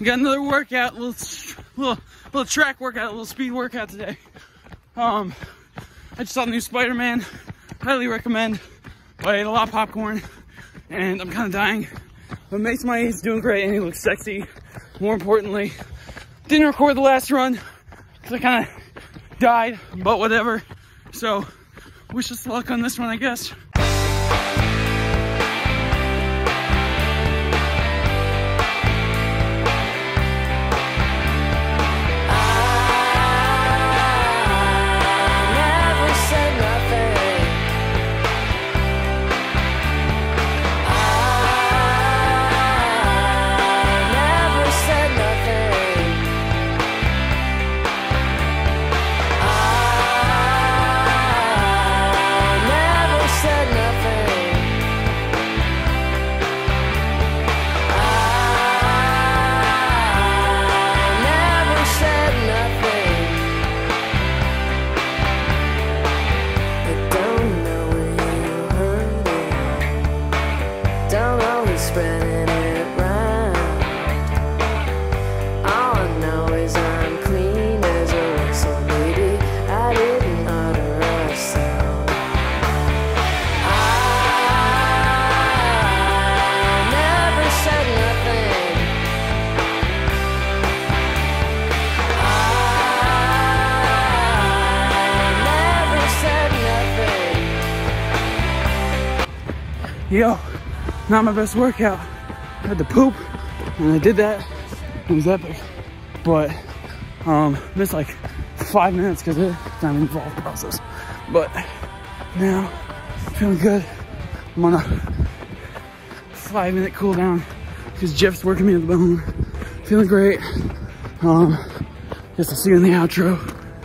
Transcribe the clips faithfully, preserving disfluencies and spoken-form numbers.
We got another workout, little, little, little track workout, a little speed workout today. Um, I just saw the new Spider-Man. Highly recommend. I ate a lot of popcorn, and I'm kind of dying. But Mace My is doing great, and he looks sexy. More importantly, didn't record the last run because I kind of died, but whatever. So, wish us luck on this one, I guess. Spreading it round. All I know is I'm clean as a whistle, baby. I didn't utter a sound. I never said nothing. I never said nothing. Yo. Not my best workout. I had to poop, and I did that. It was epic, but um, missed like five minutes because of the time involved process. But now, feeling good. I'm on a five-minute cool down because Jeff's working me to the bone. Feeling great. Um, guess I'll see you in the outro.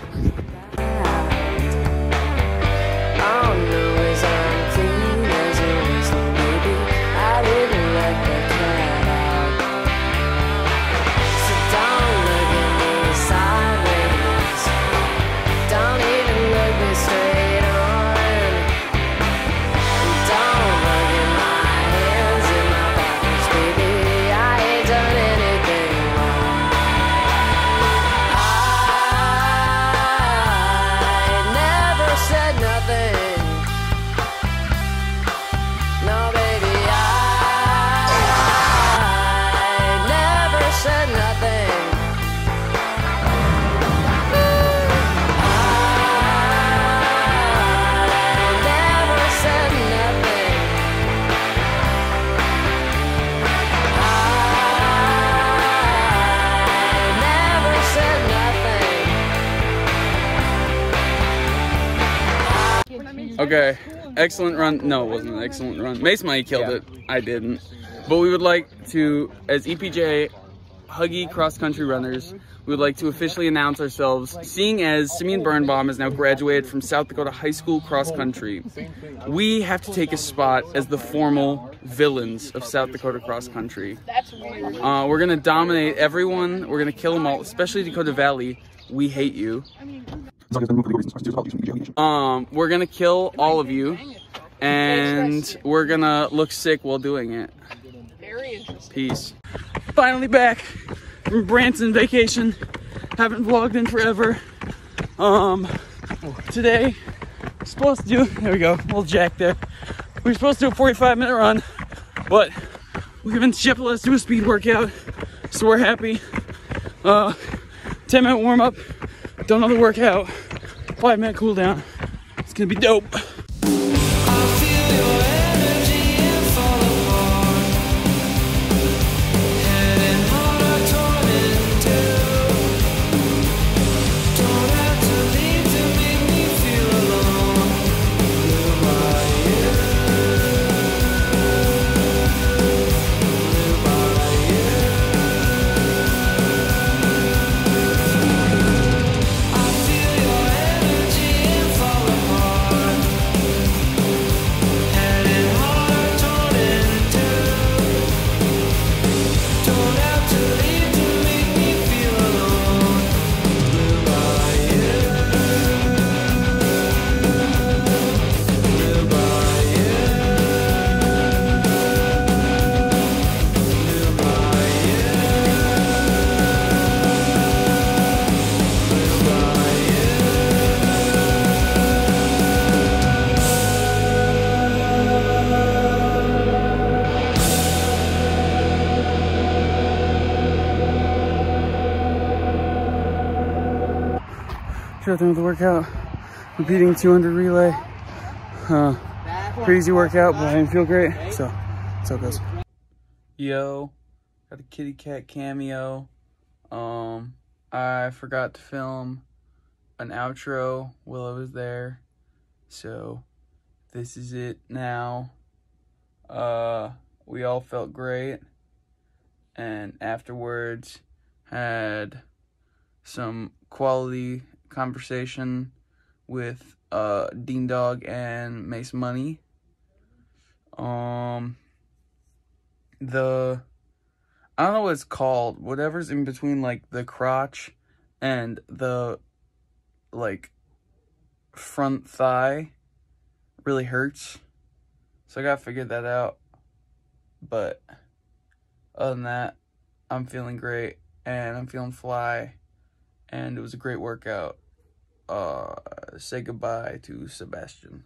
Okay, excellent run. No, it wasn't an excellent run. Mace Money killed yeah. it. I didn't. But we would like to, as E P J Huggy Cross Country Runners, we would like to officially announce ourselves, seeing as Simeon Birnbaum has now graduated from South Dakota High School Cross Country. We have to take a spot as the formal villains of South Dakota Cross Country. Uh, we're going to dominate everyone. We're going to kill them all, especially Dakota Valley. We hate you. Um, we're gonna kill all of you, and we're gonna look sick while doing it. Peace. Finally back from Branson vacation. Haven't vlogged in forever. Um, today, we're supposed to do, there we go, a little jack there. We were supposed to do a forty-five minute run, but we convinced Jeff to let us do a speed workout, so we're happy. Uh, ten minute warm up. Don't know the workout. Five minute cool down. It's gonna be dope. I feel your energy and fall apart. Sure thing with the workout. Repeating two hundred relay. Uh, crazy workout, but I didn't feel great. So, that's how it goes. Yo, got a kitty cat cameo. Um, I forgot to film an outro while I was there. So, this is it now. Uh, we all felt great. And afterwards, had some quality conversation with uh Dean Dog and Mace Money. Um the I don't know what it's called, whatever's in between like the crotch and the like front thigh really hurts, so I gotta figure that out. But other than that, I'm feeling great and I'm feeling fly, and it was a great workout. Uh, say goodbye to Sebastian.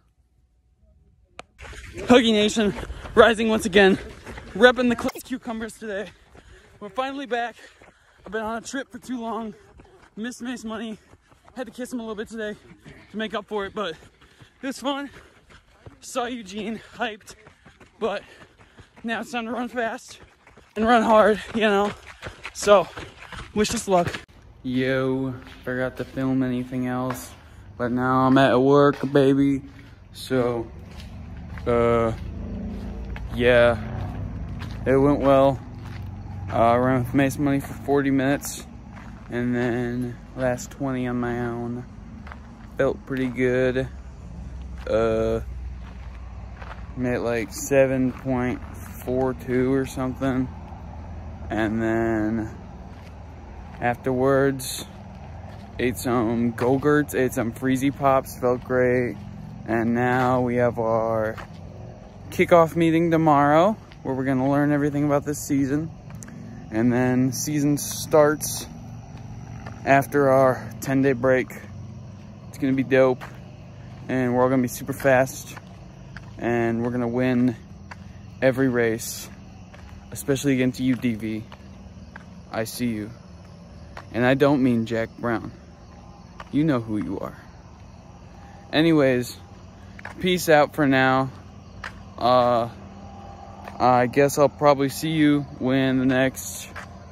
Huggy Nation, rising once again, repping the cucumbers today. We're finally back. I've been on a trip for too long. Missed Mace Money. Had to kiss him a little bit today to make up for it, but it was fun. Saw Eugene, hyped, but now it's time to run fast and run hard, you know? So, wish us luck. Yo, forgot to film anything else, but now I'm at work, baby. So, uh, yeah, it went well. Uh, I ran with Mace Money for forty minutes, and then last twenty on my own. Felt pretty good. Uh, made like seven point four two or something, and then afterwards, ate some Go-Gurts, ate some Freezy Pops, felt great. And now we have our kickoff meeting tomorrow, where we're gonna learn everything about this season. And then season starts after our ten day break. It's gonna be dope. And we're all gonna be super fast. And we're gonna win every race, especially against U D V. I see you. And I don't mean Jack Brown. You know who you are. Anyways, peace out for now. Uh, I guess I'll probably see you when the next,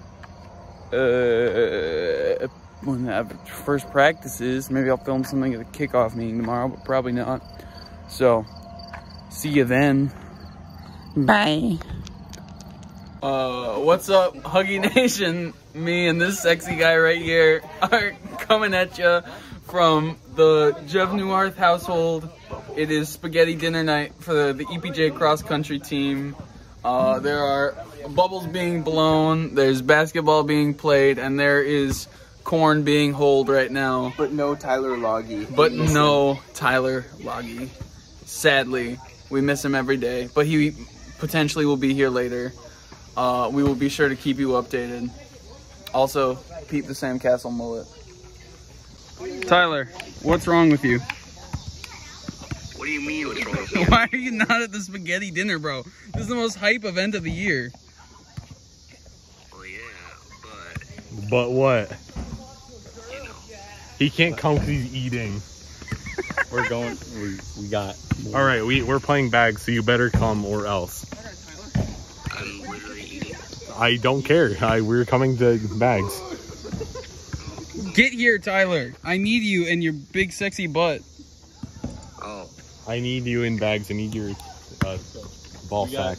uh, when the first practice is. Maybe I'll film something at the kickoff meeting tomorrow, but probably not. So, see you then. Bye. Uh, what's up, Huggy Nation? Me and this sexy guy right here are coming at you from the Jev Newharth household. It is spaghetti dinner night for the, the E P J cross country team. Uh, there are bubbles being blown, there's basketball being played, and there is corn being holed right now. But no Tyler Loggy. But no Tyler Loggy. Sadly, we miss him every day, but he potentially will be here later. Uh, we will be sure to keep you updated. Also, peep the Sandcastle mullet. Tyler, what's wrong with you? What do you mean what's wrong with me? Why are you not at the spaghetti dinner, bro? This is the most hype event of the year. Well, yeah, but... But what? You know. He can't come because he's eating. We're going, we, we got... All right, we, we're playing bags, so you better come or else. I'm literally eating. I don't care. I, we're coming to bags. Get here, Tyler. I need you and your big sexy butt. Oh. I need you in bags. I need your uh, ball sack.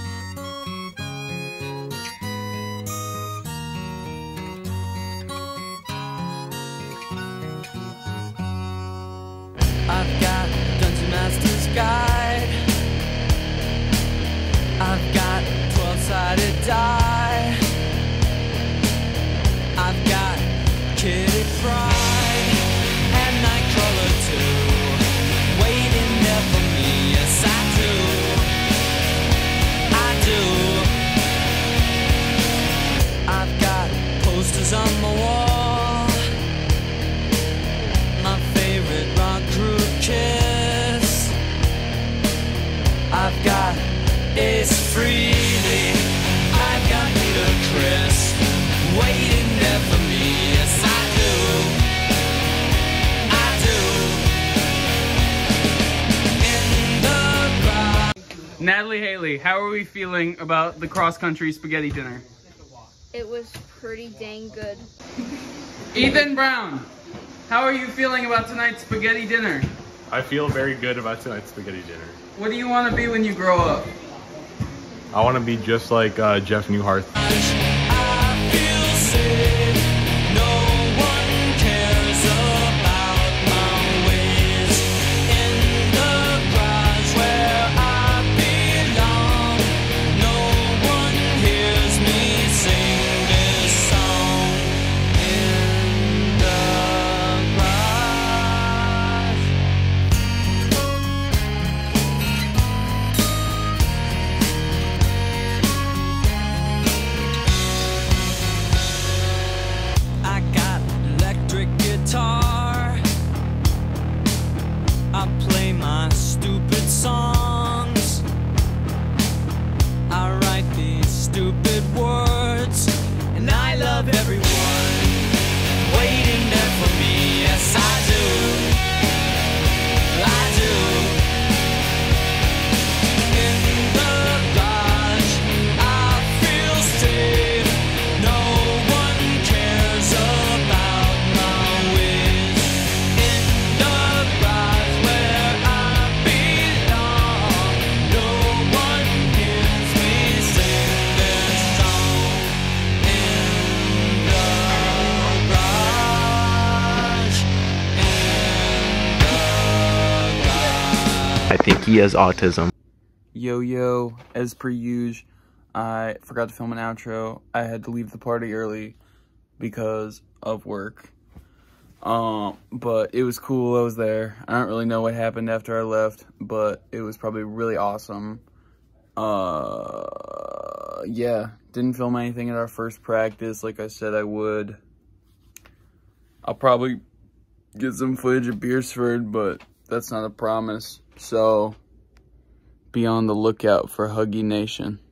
I've got Dungeon Master's Guide. I've got twelve-sided die. I've got Kitty Pryde and Nightcrawler too, waiting there for me. Yes, I do. I do. I've got posters on my wall. My favorite rock crew Kiss. I've got Ace Frehley. I've got Peter Criss waiting there for me. Yes, I do. I Charlie Haley, how are we feeling about the cross-country spaghetti dinner? It was pretty dang good. Ethan Brown, how are you feeling about tonight's spaghetti dinner? I feel very good about tonight's spaghetti dinner. What do you want to be when you grow up? I want to be just like uh, Jeff Newhart. I feel safe. No one cares about my ways. In the garage where I belong, no one hears me sing this song. In the I got electric guitar. I play my stupid songs. I write these stupid words, and I love everyone waiting there for me. Yes, I do. I do. In the garage, I feel safe. No one cares about my ways. In the garage where I belong, no one hears me sing this song. In the garage, in the garage. I think he has autism. Yo, yo, as per usual, I forgot to film an outro. I had to leave the party early because of work. Um, but it was cool, I was there. I don't really know what happened after I left, but it was probably really awesome. Uh, yeah, didn't film anything at our first practice like I said I would. I'll probably get some footage of Beersford, but that's not a promise. So, be on the lookout for Huggy Nation.